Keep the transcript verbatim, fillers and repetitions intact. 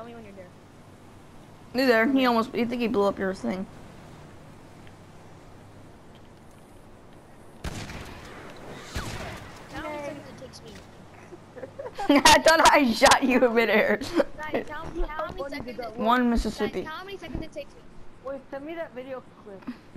Tell me when you're there. You're there. He almost. You think he blew up your thing? How many seconds it takes me? I thought I shot you in midair. Guys, how, how many seconds? It, One Mississippi. guys, how many seconds it takes me? Wait, send me that video clip.